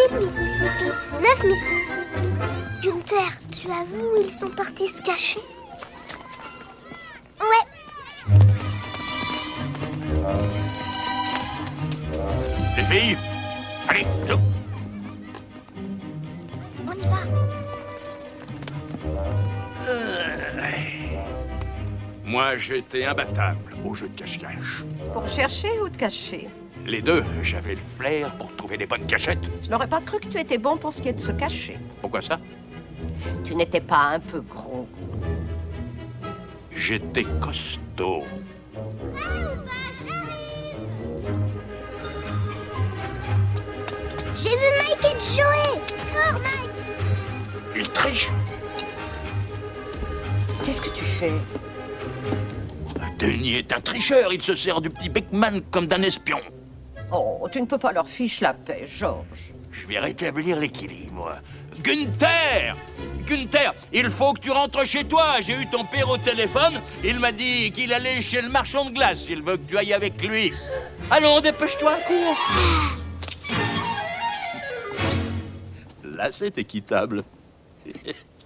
8 Mississippi, 9 Mississippi. Gunther, tu avoues où ils sont partis se cacher? Ouais. Les filles, allez, go. On y va. Moi, j'étais imbattable au jeu de cache-cache. Pour chercher ou te cacher? Les deux, j'avais le flair pour trouver des bonnes cachettes. Je n'aurais pas cru que tu étais bon pour ce qui est de se cacher. Pourquoi ça? Tu n'étais pas un peu gros. J'étais costaud. J'ai vu Mike et Joey. Fort, Mike. Il triche. Qu'est-ce que tu fais? Denis est un tricheur. Il se sert du petit Beckman comme d'un espion. Oh, tu ne peux pas leur fiche la paix, Georges. Je vais rétablir l'équilibre. Gunther! Gunther, il faut que tu rentres chez toi. J'ai eu ton père au téléphone. Il m'a dit qu'il allait chez le marchand de glace. Il veut que tu ailles avec lui. Allons, dépêche-toi, cours. Là, c'est équitable.